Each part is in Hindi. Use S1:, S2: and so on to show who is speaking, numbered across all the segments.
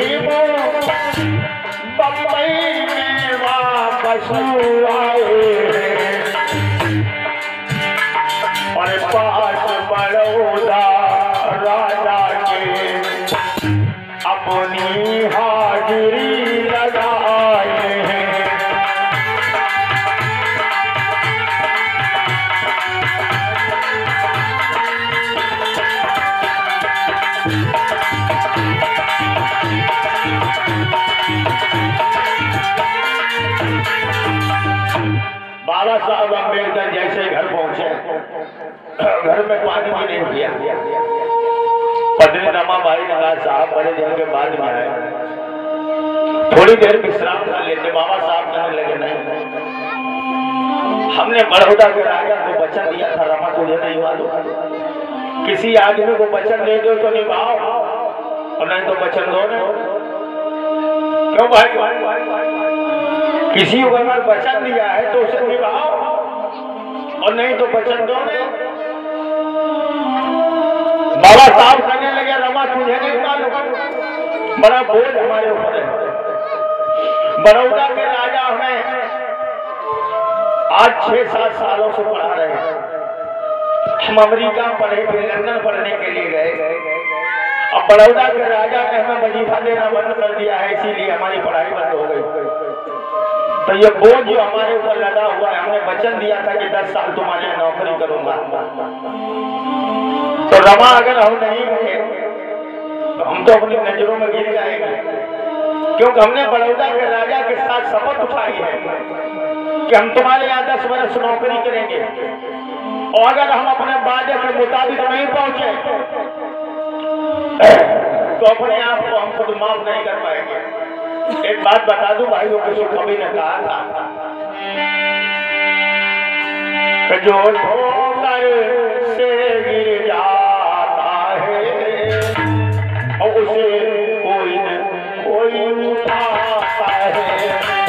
S1: बम्बई में वापस आए और पास बड़ौदा राजा के अपनी हाजिरी लगाए हैं। बाबा साहब अम्बेडकर जैसे घर पहुंचे, घर में पानी भी नहीं दिया। पत्नी रमाबाई ने कहा साहब बड़े दिन के बाद में आए, थोड़ी देर विश्राम कर लेते। बाबा साहब कहने लगे नहीं, हमने बड़ौदा के राजा को वचन दिया था, रमा तुझे नहीं मालूम? किसी आदमी को वचन दे दो तो निभाओ और नहीं तो वचन दो नहीं। क्यों भाई? किसी को अगर वचन दिया है तो उसे निभाओ और नहीं तो वचन दो नहीं। बाबा साहब कहने लगे रमा तुझे नहीं मालूम, बड़ा बोझ हमारे ऊपर है। बड़ौदा के राजा हमें आज 6-7 सालों से पढ़ा रहे हैं। हम अमेरिका पढ़े थे, लंदन पढ़ने के लिए गए। अब बड़ौदा के राजा ने हमें वजीफा देना बंद कर दिया है, इसीलिए हमारी पढ़ाई बंद हो गई। तो ये बोझ जो हमारे ऊपर लगा हुआ है, हमने वचन दिया था कि 10 साल तुम्हारे लिए नौकरी करूंगा। तो रमा अगर हम नहीं गए तो हम तो अपनी नजरों में गिर जाएंगे, क्योंकि हमने बड़ौदा के राजा के साथ शपथ उठाई है कि हम तुम्हारे यहाँ 10 वर्ष नौकरी करेंगे और अगर हम अपने वादे के मुताबिक नहीं पहुंचे तो अपने आप को हम खुद माफ नहीं कर पाएंगे। एक बात बता दूं भाइयों, किसी कवि ने कहा था कि जो ठोकर से गिर जाता है और उसे कोई न कोई उठाता है।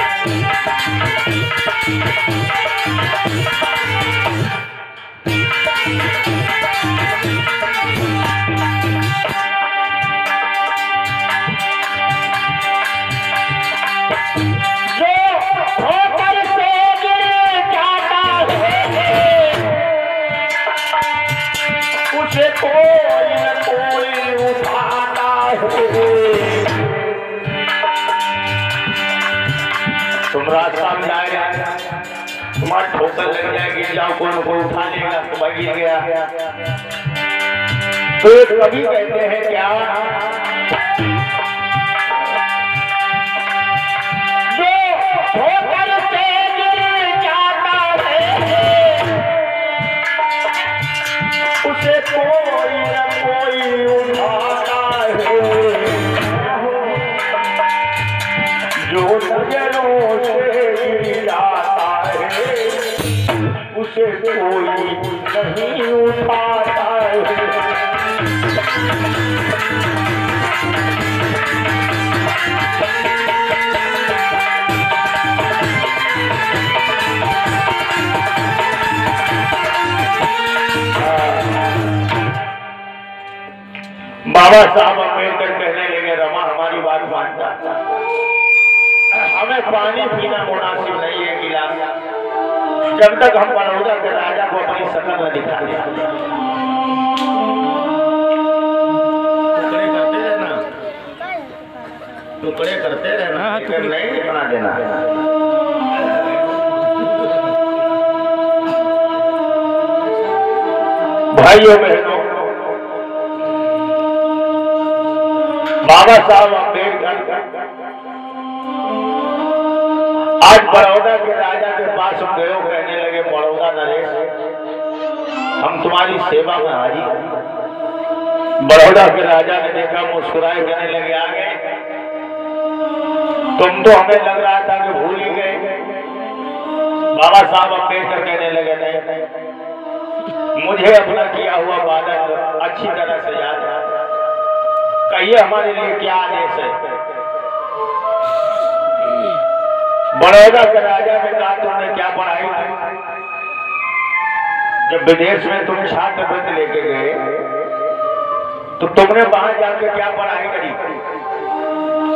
S1: तुम रास्ता में जाए, तुम्हारा ठोकर लग जाएगी, जाओ कोई को उठा लेगा, तो गिर गया। तो एक कवि कहते हैं क्या, जो ठोकर से गिर जाता है उसे कोई न कोई उठाता है। जो नजरों से गिर जाता है उसे कोई नहीं उठाता है। बाबा साहब अम्बेडकर कहने लगे रमा हमारी बात मानता, हमें पानी पीना मुनासिब नहीं है गिलास, जब तक हम बड़ौदा के राजा को अपनी शकल में दिखा दें। टुकड़े करते रहना, टुकड़े नहीं बना देना। भाइयों बहनों, बाबा साहब अम्बेडकर आज बड़ौदा के राजा के पास हम गए, कहने लगे बड़ौदा नरेश हम तुम्हारी सेवा में हाजिर। बड़ौदा के राजा ने देखा, मुस्कुराए, कहने लगे आ गए, तुम तो हमें लग रहा था कि भूल ही गए। बाबा साहब अम्बेडकर कहने लगे नहीं, मुझे अपना किया हुआ वादा अच्छी तरह से याद है, कहिए हमारे लिए क्या आदेश है। बड़ौदा के राजा ने कहा तुमने क्या पढ़ाई की? जब विदेश में तुम छात्रवृत्ति लेके गए तो तुमने वहां जाकर क्या पढ़ाई करी?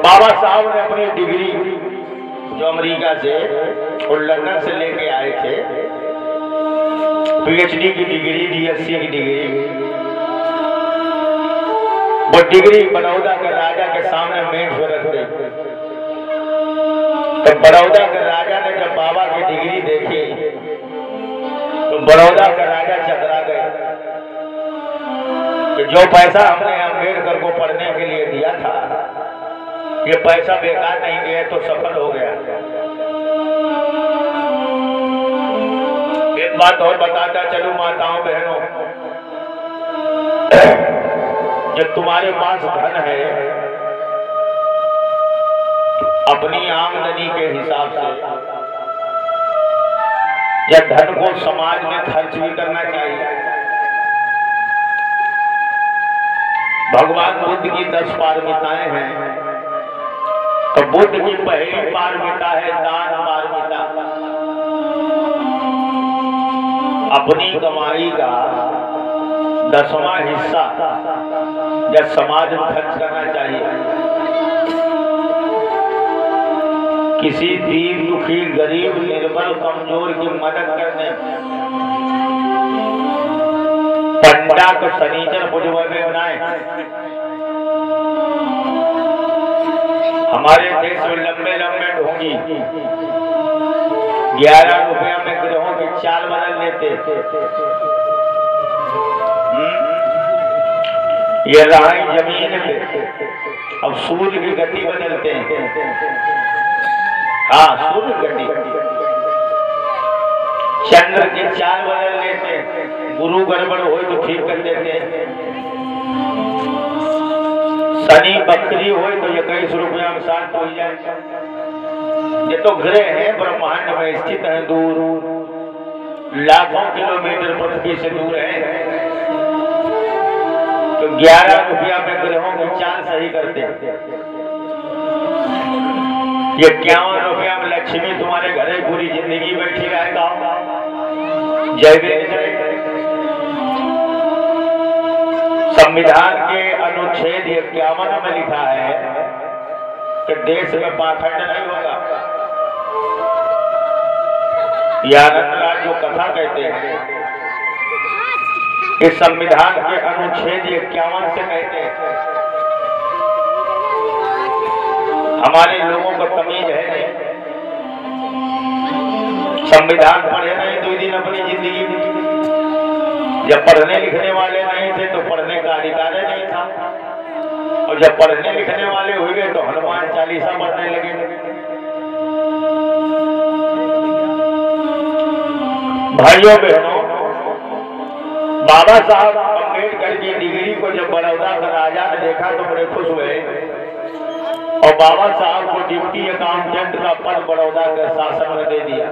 S1: बाबा साहब ने अपनी डिग्री जो अमेरिका से और लंदन से लेके आए थे, पीएचडी की डिग्री, डीएससी की डिग्री, वो डिग्री बड़ौदा के राजा के सामने मेज पर रख दी। तो बड़ौदा के राजा ने जब बाबा की डिग्री देखी तो बड़ौदा का राजा चकरा गए कि जो पैसा हमने अम्बेडकर को पढ़ने के लिए दिया था, ये पैसा बेकार नहीं गया तो सफल हो गया। एक बात और बताता चलूं माताओं बहनों, जब तुम्हारे पास धन है, अपनी आमदनी के हिसाब से या धन को समाज में खर्च भी करना चाहिए। भगवान बुद्ध की 10 पारमिताएं हैं, तो बुद्ध की पहली पारमिता है दान पारमिता। अपनी कमाई का 10वां हिस्सा या समाज में खर्च करना चाहिए। किसी दीन दुखी गरीब निर्बल कमजोर की मदद करने, पंडा को शनिचर बुझवा में बनाए। हमारे देश में लंबे लंबे ढोंगी 11 रुपया में ग्रहों की चाल बदल देते। ये रहाई जमीन पे अब सूर्य की गति बदलते हैं। हाँ, सूर्य गति, चंद्र की चाल बदल लेते, गुरु गड़बड़ हो तो ठीक कर देते, शनि बकरी हो तो 21 रुपया में 7 हो जाए। ये तो ग्रह है ब्रह्मांड में स्थित है, दूर लाखों किलोमीटर पृथ्वी से दूर है, तो 11 रुपया में ग्रहों की चाल सही करते। ये 51 रुपया में लक्ष्मी तुम्हारे घरे पूरी जिंदगी बैठी रहेगा। जय संविधान के अनुच्छेद 51 में लिखा है कि देश में पाखंड नहीं होगा। आनंदलाल जो कथा कहते हैं, इस संविधान के अनुच्छेद 51 से कहते हैं हमारे लोगों को तमीज है नहीं, संविधान पढ़े नहीं 2 दिन अपनी जिंदगी में। जब पढ़ने लिखने वाले नहीं थे तो पढ़ने का अधिकार नहीं था, और जब पढ़ने लिखने वाले हो गए तो हनुमान चालीसा पढ़ने लगे। भाइयों बहनों, बाबा साहब अम्बेडकर की डिग्री को जब बड़ौदा का राजा ने देखा तो बड़े खुश हुए, और बाबा साहब को डिप्टी अकाउंटेंट का पद बड़ौदा के शासन में दे दिया।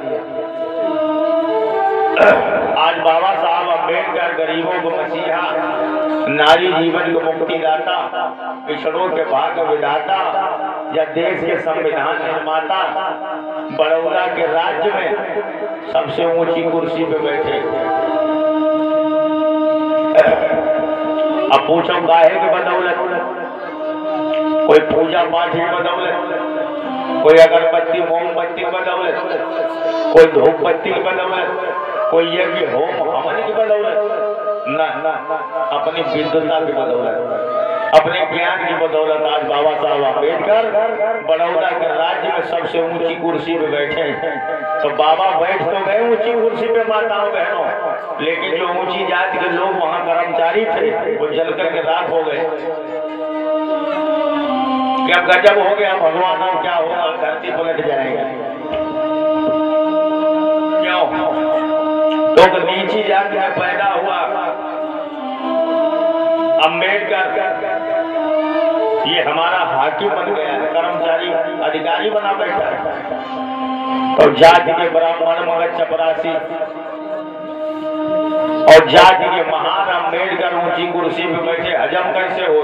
S1: आज बाबा साहब अम्बेडकर गरीबों को मसीहा, नारी जीवन को मुक्तिदाता, पिछड़ों के भाग्य विधाता या देश के संविधान निर्माता, बड़ौदा के राज्य में सबसे ऊंची कुर्सी पे बैठे। अब पूछो काहे की बदौलत? कोई पूजा पाठ की बदौलत, कोई अगरबत्ती मोमबत्ती की बदौलत, कोई धूप बत्ती की बदौलत, कोई यज्ञ होम हवन की बदौलत, ना अपनी विद्वता की बदौलत, अपने ज्ञान की बदौलत आज बाबा साहब अम्बेडकर बड़ौदा के राज्य में सबसे ऊंची कुर्सी पे बैठे। तो बाबा बैठ तो गए ऊंची कुर्सी पे माताओं बहनों, लेकिन जो ऊंची जाति के लोग वहां कर्मचारी थे वो जलकर के राख हो गए। क्या गजब हो गया भगवान, अब क्या होगा? धरती पलट जाएगा। क्यों? तो नीची जाति में पैदा हुआ अम्बेडकर, ये हमारा हाकिम बन गया, कर्मचारी अधिकारी बना बैठा। और जाति के ब्राह्मण मगध चपरासी और जाति के महान अम्बेडकर ऊंची कुर्सी पे बैठे, हजम कैसे हो?